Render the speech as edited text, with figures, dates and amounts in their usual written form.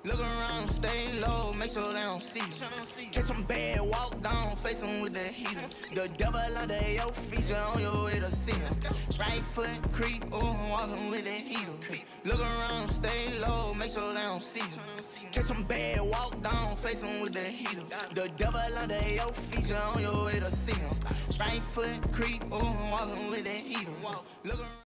Look around, stay low, make sure they don't see you. Catch them bad, walk down, face them with the heater. The devil under your feet, you on your way to see him. Right foot, creep, walking with the heater. Look around, stay low, make sure they don't see you. Catch them bad, walk down, face them with the heater. The devil under your feet, you on your way to see him. Right foot, creep, walking with the heater. Look around.